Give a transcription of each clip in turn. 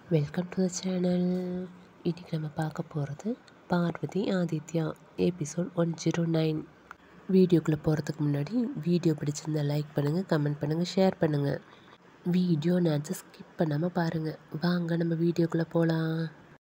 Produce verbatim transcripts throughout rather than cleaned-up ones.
Welcome to the channel. இன்றைக்கி நம்ம பார்க்க போகிறது Parvathi Adithya episode one zero nine. வீடியோக்குள்ளே போகிறதுக்கு முன்னாடி வீடியோ பிடிச்சிருந்தா லைக் பண்ணுங்கள், கமெண்ட் பண்ணுங்கள், ஷேர் பண்ணுங்கள். வீடியோ நான் ஸ்கிப் பண்ணாமல் பாருங்கள். வாங்க நம்ம வீடியோக்குள்ளே போகலாம்.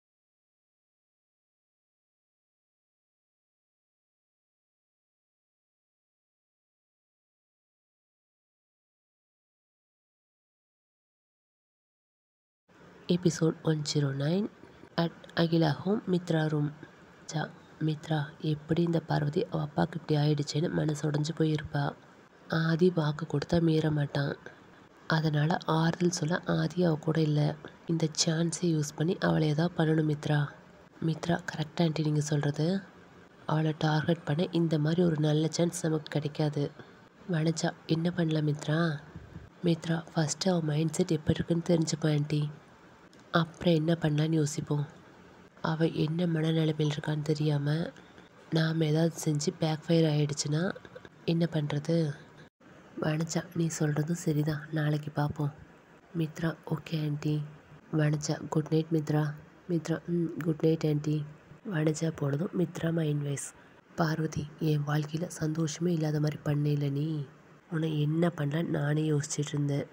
Episode one zero nine at Akila home Mithra room. ஜா மித்ரா எப்படி இந்த பார்வதி அவள் அப்பாவுக்கு இப்படி ஆயிடுச்சேன்னு மனசு உடஞ்சி போயிருப்பா. ஆதி வாக்கு கொடுத்தா மீற மாட்டான். அதனால் ஆறுதல் சொல்ல ஆதி அவள் கூட இல்லை. இந்த சான்ஸை யூஸ் பண்ணி அவளை ஏதாவது பண்ணணும் மித்ரா. மித்ரா கரெக்டாக ஆண்டி நீங்கள் சொல்கிறது. அவளை டார்கெட் பண்ண இந்த மாதிரி ஒரு நல்ல சான்ஸ் நமக்கு கிடைக்காது. வனஜா என்ன பண்ணலாம் மித்ரா? மித்ரா ஃபஸ்ட்டு அவள் மைண்ட் செட் எப்படி இருக்குன்னு தெரிஞ்சுப்போம் ஆண்டி. அப்புறம் என்ன பண்ணலான்னு யோசிப்போம். அவள் என்ன மனநிலைமையில் இருக்கான்னு தெரியாமல் நாம் ஏதாவது செஞ்சு பேக் ஃபயர் ஆகிடுச்சுன்னா என்ன பண்ணுறது? வனஜா நீ சொல்கிறதும் சரிதான், நாளைக்கு பார்ப்போம். Mithra okay aunty. Vanaja good night Mithra. Mithra ம் குட் நைட் ஆண்டி. வனஜா போனதும் மித்ரா மைண்ட் வைஸ். பார்வதி என் வாழ்க்கையில் சந்தோஷமே இல்லாத மாதிரி பண்ணல. நீ உன்னை என்ன பண்ணலான்னு நானே யோசிச்சுட்டு இருந்தேன்.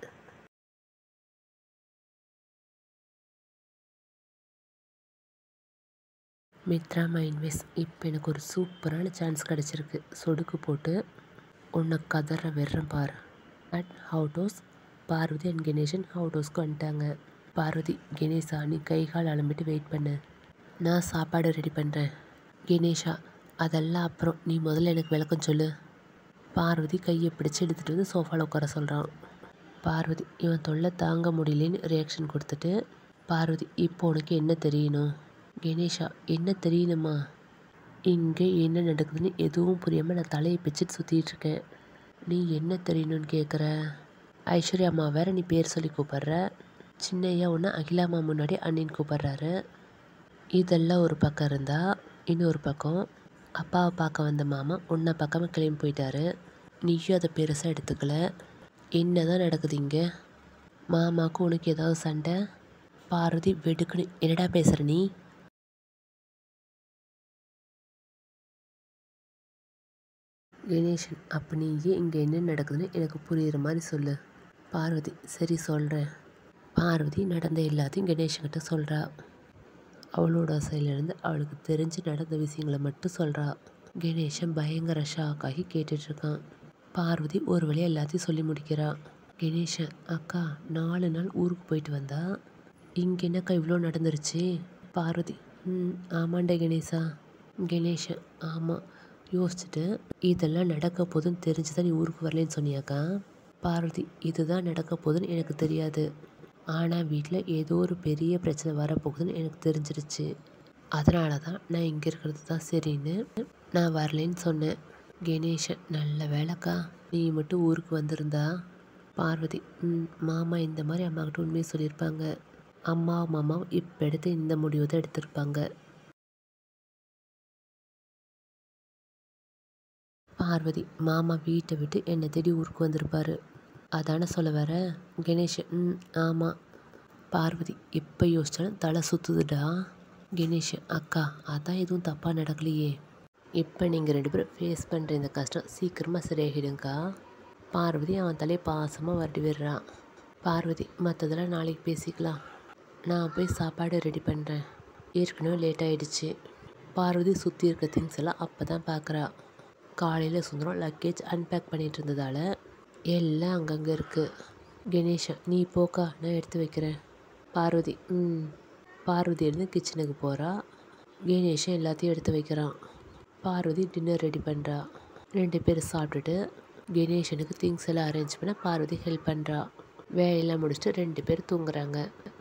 மித்ரா மைன்வேஸ் இப்போ எனக்கு ஒரு சூப்பரான சான்ஸ் கிடச்சிருக்கு. சொடுக்கு போட்டு உன்னை கதற வெறும் பார். அட் ஹவுடோஸ் பார்வதி அண்ட் கணேசன் ஹவுடோஸ்க்கு வந்துட்டாங்க. பார்வதி கணேஷா நீ கை கால் அலம்பிட்டு வெயிட் பண்ணு, நான் சாப்பாடு ரெடி பண்ணுறேன். கணேஷா அதெல்லாம் அப்புறம், நீ முதல்ல எனக்கு விளக்கம் சொல்லு. பார்வதி கையை பிடிச்சி எடுத்துகிட்டு வந்து சோஃபாவில் உட்கார சொல்கிறான். பார்வதி இவன் தொல்லை தாங்க முடியலன்னு ரியாக்ஷன் கொடுத்துட்டு, பார்வதி இப்போ உனக்கு என்ன தெரியணும்? கணேஷா என்ன தெரியணுமா? இங்கே என்ன நடக்குதுன்னு எதுவும் புரியாமல் நான் தலையை பிச்சுட்டு சுற்றிட்டு இருக்கேன். நீ என்ன தெரியணும்னு கேட்குற? ஐஸ்வர்யா அம்மா வேற நீ பேர் சொல்லி கூப்பிட்ற. சின்னையா ஒன்று அகிலாமா முன்னாடி அண்ணின்னு கூப்பிட்றாரு. இதெல்லாம் ஒரு பக்கம் இருந்தால், இன்னொரு பக்கம் அப்பாவை பார்க்க வந்த மாமா உன்னை பக்கமாக கிளம்பி போயிட்டாரு. நீயும் அதை பெருசாக எடுத்துக்கல. என்ன தான் நடக்குது இங்கே? மாமாவுக்கு உனக்கு ஏதாவது சண்டை? பார்வதி வெடுக்குன்னு என்னடா பேசுகிற நீ? கணேசன் அப்போ நீயே இங்கே என்ன நடக்குதுன்னு எனக்கு புரிகிற மாதிரி சொல்லு. பார்வதி சரி சொல்கிறேன். பார்வதி நடந்த எல்லாத்தையும் கணேஷன்கிட்ட சொல்கிறா. அவளோட சைட்லேருந்து அவளுக்கு தெரிஞ்சு நடந்த விஷயங்களை மட்டும் சொல்கிறா. கணேசன் பயங்கர ஷாக் ஆகி கேட்டுட்ருக்கான். பார்வதி ஒரு வழியாக எல்லாத்தையும் சொல்லி முடிக்கிறா. கணேசன் அக்கா நாலு நாள் ஊருக்கு போயிட்டு வந்தா, இங்கே என்னக்கா இவ்வளோ நடந்துருச்சு? பார்வதி ம் ஆமாண்டே கணேசா. கணேசன் ஆமாம் யோசிச்சுட்டு இதெல்லாம் நடக்க போதுன்னு தெரிஞ்சு தான் நீ ஊருக்கு வரலன்னு சொன்னியாக்கா? பார்வதி இதுதான் நடக்க போதுன்னு எனக்கு தெரியாது, ஆனால் வீட்டில் ஏதோ ஒரு பெரிய பிரச்சனை வரப்போகுதுன்னு எனக்கு தெரிஞ்சிருச்சு. அதனால தான் நான் இங்கே இருக்கிறது தான் சரின்னு நான் வரலேன்னு சொன்னேன். கணேசன் நல்ல வேலைக்கா நீ மட்டும் ஊருக்கு வந்திருந்தா. பார்வதி ம் மாமா இந்த மாதிரி அம்மாக்கிட்ட உண்மையை சொல்லியிருப்பாங்க. அம்மாவும் மாமாவும் இப்போ எடுத்து இந்த முடிவு தான் எடுத்திருப்பாங்க. பார்வதி மாமா வீட்டை விட்டு என்னை தேடி ஊருக்கு வந்திருப்பாரு, அதானே சொல்ல வர? கணேஷ் ம் ஆமாம். பார்வதி எப்போ யோசிச்சாலும் தலை சுற்றுதுடா. கணேஷ் அக்கா அதான் எதுவும் தப்பாக நடக்கலையே. இப்போ நீங்கள் ரெண்டு பேரும் ஃபேஸ் பண்ணுற இந்த கஷ்டம் சீக்கிரமாக சரியாகிடுங்கக்கா. பார்வதி அவன் தலையை பாசமாக வரட்டி விடுறான். பார்வதி மற்றதெல்லாம் நாளைக்கு பேசிக்கலாம், நான் போய் சாப்பாடு ரெடி பண்ணுறேன், ஏற்கனவே லேட் ஆகிடுச்சு. பார்வதி சுற்றி இருக்க திங்ஸ் எல்லாம் அப்போ தான் பார்க்குறா. காலையில் சுந்தரம் லக்கேஜ் அன்பேக் பண்ணிகிட்டு இருந்ததால் எல்லாம் அங்கங்கே இருக்குது. கணேஷன் நீ போக்கா நான் எடுத்து வைக்கிறேன். பார்வதி ம் பார்வதி இருந்து கிச்சனுக்கு போகிறா. கணேஷன் எல்லாத்தையும் எடுத்து வைக்கிறான். பார்வதி டின்னர் ரெடி பண்ணுறா. ரெண்டு பேர் சாப்பிட்டுட்டு கணேஷனுக்கு திங்ஸ் எல்லாம் அரேஞ்ச் பண்ண பார்வதி ஹெல்ப் பண்ணுறா. வேலையெல்லாம் முடிச்சுட்டு ரெண்டு பேர் தூங்குறாங்க.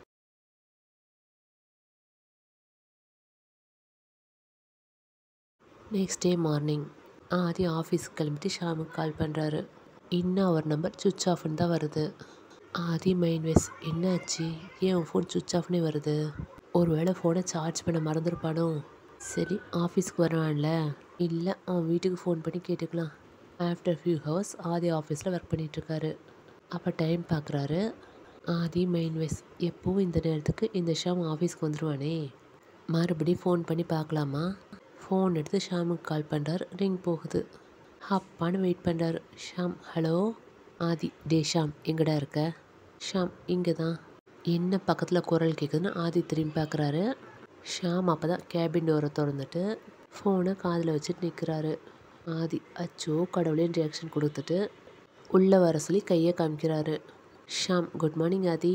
நெக்ஸ்ட் டே மார்னிங் ஆதி ஆஃபீஸுக்கு கிளம்பிட்டு ஷாமுக்கு கால் பண்ணுறாரு. இன்னும் அவர் நம்பர் சுவிட்ச் ஆஃப்னு தான் வருது. ஆதி மைண்ட் வைஸ் என்னாச்சு, ஏன் உன் ஃபோன் சுவிட்ச் ஆஃப்னே வருது? ஒரு வேளை ஃபோனை சார்ஜ் பண்ண மறந்துருப்பானோ? சரி ஆஃபீஸ்க்கு வருவான்ல, இல்லை அவன் வீட்டுக்கு ஃபோன் பண்ணி கேட்டுக்கலாம். ஆஃப்டர் ஃபியூ ஹவர்ஸ் ஆதி ஆஃபீஸில் ஒர்க் பண்ணிகிட்ருக்காரு. அப்போ டைம் பார்க்குறாரு. Aadhi main voice. எப்போவும் இந்த நேரத்துக்கு இந்த ஷாம் ஆஃபீஸ்க்கு வந்துடுவானே. மறுபடியும் ஃபோன் பண்ணி பார்க்கலாமா? ஃபோன் எடுத்து ஷாமுக்கு கால் பண்ணுறாரு. ரிங் போகுது. அப்பான்னு வெயிட் பண்ணுறாரு. ஷாம் ஹலோ. ஆதி டே ஷாம் எங்கடா இருக்க? ஷாம் இங்கே தான். என்ன பக்கத்தில் குரல் கேட்குதுன்னு ஆதி திரும்பி பார்க்குறாரு. ஷாம் அப்போ தான் கேபின் டோரை திறந்துட்டு ஃபோனை காதில் வச்சுட்டு நிற்கிறாரு. ஆதி அச்சோ கடவுளேன்னு ரியாக்ஷன் கொடுத்துட்டு உள்ளே வர சொல்லி கையை காமிக்கிறாரு. Sham good morning Aadhi.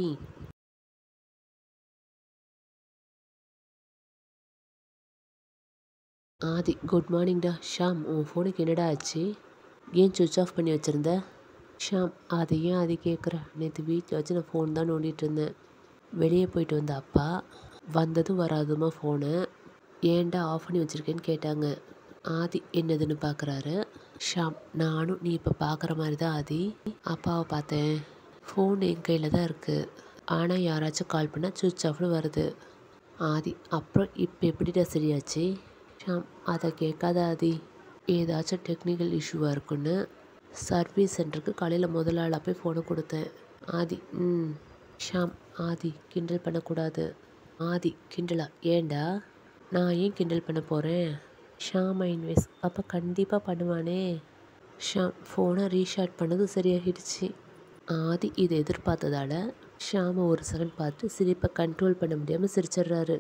Aadhi good மார்னிங்டா. ஷாம் உன் ஃபோனுக்கு என்னடா ஆச்சு? ஏன் சுவிட்ச் ஆஃப் பண்ணி வச்சுருந்த? ஷாம் அதை ஏன் ஆதி கேட்குற? நேற்று வீட்டில் வச்சு நான் ஃபோன் தான் நோண்டிகிட்டு இருந்தேன். வெளியே போயிட்டு வந்த அப்பா வந்ததும் வராதுமா ஃபோனு ஏன்டா ஆஃப் பண்ணி வச்சுருக்கேன்னு கேட்டாங்க. ஆதி என்னதுன்னு பார்க்குறாரு. ஷாம் நானும் நீ இப்போ பார்க்குற மாதிரி தான் ஆதி அப்பாவை பார்த்தேன். ஃபோன் என் கையில் தான் இருக்குது. ஆனால் யாராச்சும் கால் பண்ணால் சுவிட்ச் ஆஃப்னு வருது. ஆதி அப்புறம் இப்போ எப்படிடா சரியாச்சு? ஷாம் அதை கேட்காத ஆதி. ஏதாச்சும் டெக்னிக்கல் இஷ்யூவாக இருக்குன்னு சர்வீஸ் சென்டருக்கு காலையில் முதல் ஆளாக போய் ஃபோனை கொடுத்தேன். ஆதி ம். ஷாம் ஆதி கிண்டல் பண்ணக்கூடாது. ஆதி கிண்டலா? ஏண்டா? நான் ஏன் கிண்டல் பண்ண போகிறேன்? ஷாம் இன்வெஸ் அப்போ கண்டிப்பாக பண்ணுவானே. ஷாம் ஃபோனை ரீஷார்ட் பண்ணது சரியாகிடுச்சு. ஆதி இதை எதிர்பார்த்ததால் ஷாமை ஒரு செகண்ட் பார்த்து சிரிப்பை கண்ட்ரோல் பண்ண முடியாமல் சிரிச்சிடுறாரு.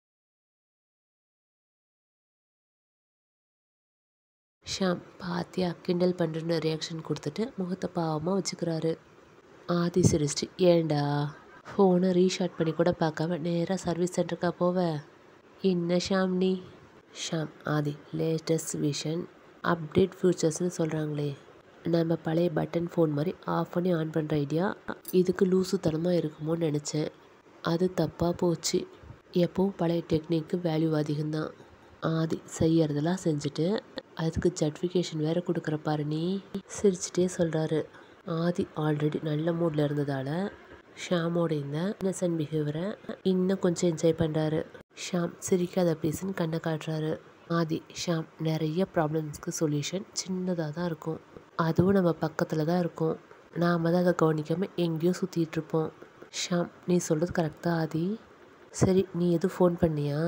ஷாம் பாத்தியா கிண்டல் பண்ணுறன்னு ரியாக்ஷன் கொடுத்துட்டு முகத்தை பாவமாக வச்சுக்கிறாரு. ஆதி சிரிச்சிட்டு ஏண்டா ஃபோனை ரீஷார்ட் பண்ணி கூட பார்க்காம நேராக சர்வீஸ் சென்டருக்கா போவ? என்ன ஷாம் நீ? Sham Aadhi latest version update ஃபியூச்சர்ஸ்னு சொல்கிறாங்களே, நம்ம பழைய பட்டன் ஃபோன் மாதிரி ஆஃப் பண்ணி ஆன் பண்ணுற ஐடியா இதுக்கு லூசுத்தனமாக இருக்குமோன்னு நினச்சேன். அது தப்பாக போச்சு. எப்போவும் பழைய டெக்னிக்கு வேல்யூ அதிகம்தான். ஆதி செய்யறதெல்லாம் செஞ்சுட்டு அதுக்கு சர்டிஃபிகேஷன் வேறு கொடுக்குற பாரு நீ. சிரிச்சிட்டே சொல்கிறாரு. ஆதி ஆல்ரெடி நல்ல மூடில் இருந்ததால் ஷாமோட இந்த இன்னசென்ட் பிஹேவியரை இன்னும் கொஞ்சம் என்ஜாய் பண்ணுறாரு. ஷாம் சிரிக்காத ப்ளீஸ்ன்னு கண்ணை காட்டுறாரு. ஆதி ஷாம் நிறைய ப்ராப்ளம்ஸ்க்கு சொல்யூஷன் சின்னதாக தான் இருக்கும். அதுவும் நம்ம பக்கத்தில் தான் இருக்கும். நாம் தான் அதை கவனிக்காமல் எங்கேயோ சுற்றிட்டு இருப்போம். ஷாம் நீ சொல்கிறது கரெக்டாக ஆதி. சரி நீ எதுவும் ஃபோன் பண்ணியா?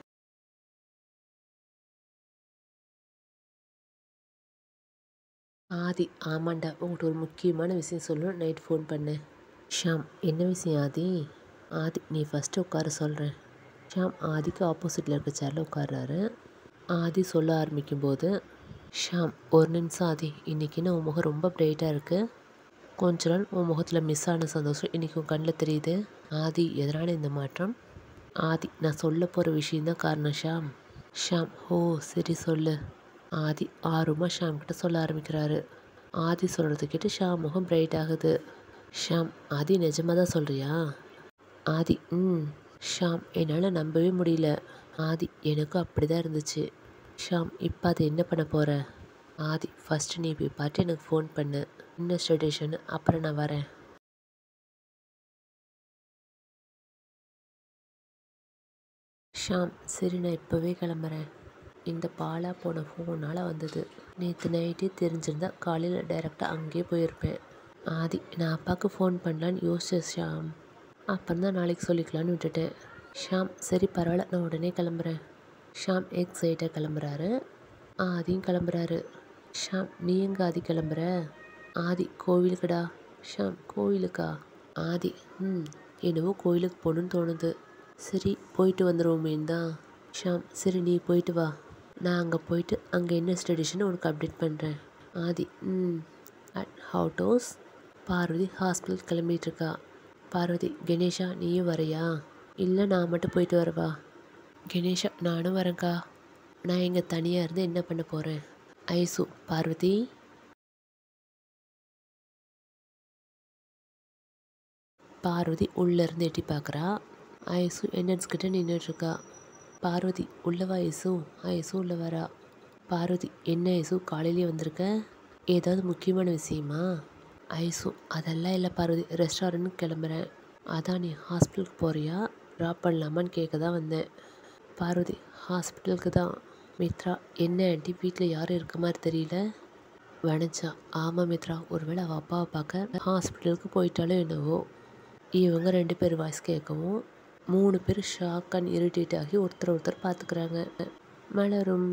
ஆதி ஆமாண்டா உங்கள்கிட்ட ஒரு முக்கியமான விஷயம் சொல்லணும் நைட் ஃபோன் பண்ணேன். ஷாம் என்ன விஷயம் ஆதி? ஆதி நீ ஃபஸ்ட்டு உட்கார சொல்கிறேன். ஷாம் ஆதிக்கு ஆப்போசிட்டில் இருக்க சேரில் உட்கார்றாரு. ஆதி சொல்ல ஆரம்பிக்கும்போது ஷாம் ஒரு நிமிஷம் ஆதி, இன்றைக்கி நான் உன் முகம் ரொம்ப பிரைட்டாக இருக்குது. கொஞ்ச நாள் உன் முகத்தில் மிஸ் ஆன சந்தோஷம் இன்றைக்கி உன் கண்ணில் தெரியுது. ஆதி எதனால் இந்த மாற்றம்? ஆதி நான் சொல்ல போகிற விஷயந்தான் காரணம் ஷாம். ஷாம் ஓ சரி சொல்லு. ஆதி ஆர்வமாக ஷாம் கிட்ட சொல்ல ஆரம்பிக்கிறாரு. ஆதி சொல்கிறது கேட்டு ஷாம் முகம் பிரைட் ஆகுது. ஷாம் ஆதி நிஜமாக தான் சொல்கிறியா? ஆதி ம். ஷாம் என்னால் நம்பவே முடியல. ஆதி எனக்கும் அப்படி தான் இருந்துச்சு. ஷாம் இப்போ அதை என்ன பண்ண போகிற? ஆதி ஃபஸ்ட்டு நீ போய் பார்த்து எனக்கு ஃபோன் பண்ணு. என்ன ஸ்டேஷன் அப்புறம் நான் வரேன். ஷாம் சரி நான் இப்போவே கிளம்புறேன். இந்த பாலா போன ஃபோனால் வந்தது. நேற்று நைட்டே தெரிஞ்சிருந்தா காலையில் டைரெக்டாக அங்கேயே போயிருப்பேன். ஆதி நான் அப்பாவுக்கு ஃபோன் பண்ணலான்னு யோசிச்சேன் ஷாம். அப்புறம் தான் நாளைக்கு சொல்லிக்கலான்னு விட்டுட்டேன். ஷாம் சரி பரவாயில்ல நான் உடனே கிளம்புறேன். ஷாம் எக்ஸைட்டாக கிளம்புறாரு. ஆதியும் கிளம்புறாரு. ஷாம் நீ எங்கே ஆதி கிளம்புற? ஆதி கோவிலுக்குடா. ஷாம் கோவிலுக்கா? ஆதி ம் என்னவோ கோவிலுக்கு போகணுன்னு தோணுது. சரி போயிட்டு வந்துடுவோமேன்னு தான். ஷாம் சரி நீ போயிட்டு வா, நான் அங்கே போயிட்டு அங்கே என்ன ஸ்டடிஷன்னு உனக்கு அப்டேட் பண்ணுறேன். ஆதி ம். அட் ஹவுஸ் பார்வதி ஹாஸ்பிட்டல் கிளம்பிகிட்ருக்கா. பார்வதி கணேஷா நீயும் வரையா? இல்லை நான் மட்டும் போயிட்டு வரவா? கணேஷா நானும் வரேங்க்கா. நான் இங்கே தனியாக இருந்து என்ன பண்ண போகிறேன்? ஐசு பார்வதி. பார்வதி உள்ளேருந்து எட்டி பார்க்குறா. ஐசு என்ட்ரன்ஸ்கிட்ட நின்றுட்டுருக்கா. பார்வதி உள்ளவா ஐசு. ஐசு உள்ள வரா. பார்வதி என்ன ஐசு காலையிலே வந்திருக்க? ஏதாவது முக்கியமான விஷயமா? ஐசு அதெல்லாம் இல்லை பார்வதி, ரெஸ்டாரண்ட்டுக்கு கிளம்புறேன். அதான் நீ ஹாஸ்பிட்டலுக்கு போகிறியா, ட்ராப் பண்ணலாமான்னு கேட்க தான் வந்தேன். பார்வதி ஹாஸ்பிட்டலுக்கு தான். மித்ரா என்ன ஆண்டி வீட்டில் யாரும் இருக்க மாதிரி தெரியல? வனஜா ஆமாம் மித்ரா, ஒருவேளை அவள் அப்பாவை பார்க்க ஹாஸ்பிட்டலுக்கு போயிட்டாலும் என்னவோ. இவங்க ரெண்டு பேர் வாய்ஸ் கேட்கவும் மூணு பேர் ஷாக் அண்ட் இரிட்டேட் ஆகி ஒருத்தர் ஒருத்தர் பார்த்துக்கிறாங்க. மலரும்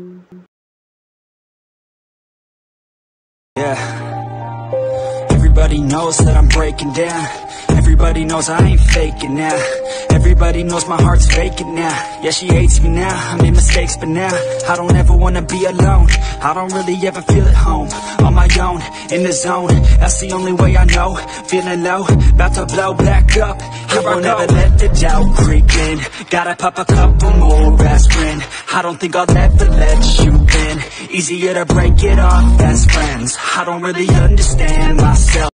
Yeah. Everybody knows that I'm breaking down. Everybody knows I ain't faking now. Everybody knows my heart's faking now. Yeah, she hates me now, I made mistakes but now I don't ever wanna be alone. I don't really ever feel at home. On my own, in the zone, that's the only way I know. Feeling low, about to blow back up. Here I won't ever let the doubt creep in. Gotta pop a couple more aspirin. I don't think I'll ever let you in. Easier to break it off best friends. I don't really understand myself.